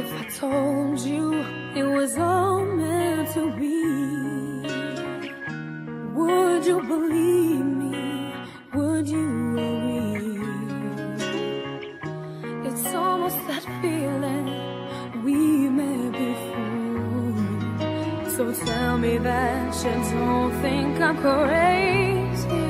if I told you it was all meant to be? Would you believe me? Would you agree? It's almost that feeling we met before. So tell me that you don't think I'm crazy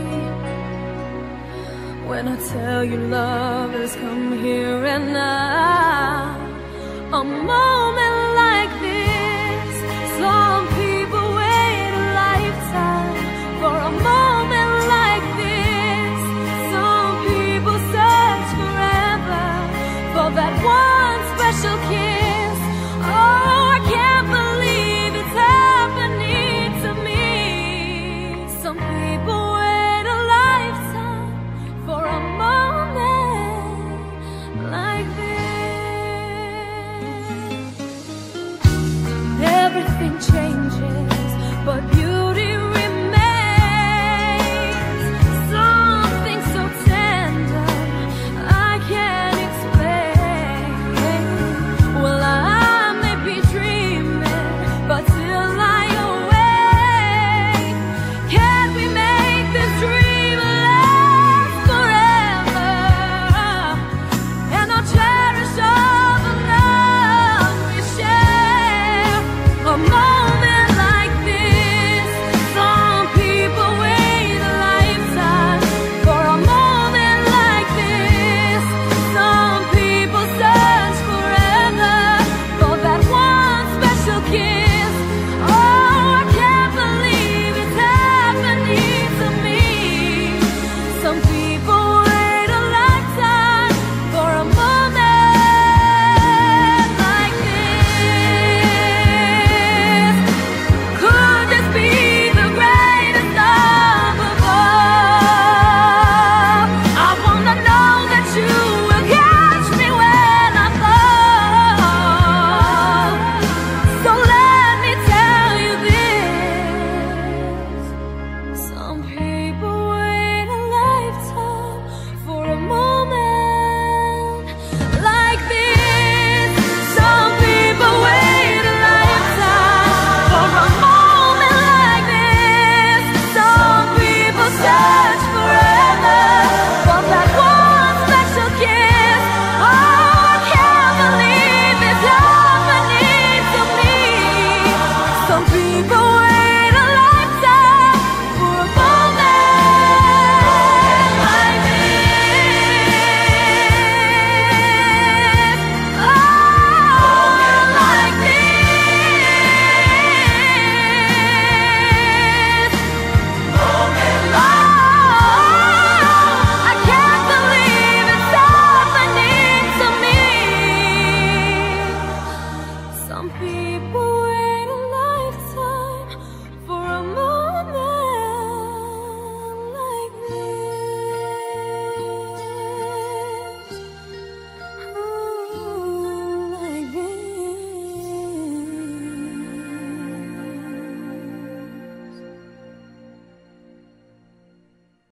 when I tell you love has come here and now. A moment like this, some people wait a lifetime for a moment like this. Some people search forever for that one special kiss. Oh, I can't believe it's happening to me. Some people wait a lifetime for a moment like this. Everything changes, but beauty remains. Something so tender I can't explain. Well, I may be dreaming, but till I awake, can we make this dream last forever? And I'll cherish all the love we share. A moment like this, some people wait a lifetime for a moment like this. Some people search forever for that one special kiss. Oh, I can't believe it's happening to me. Some people wait a lifetime for a moment like this. Could this be the greatest love of all? I wanna know that you will catch me when I fall. So let me tell you this. Some people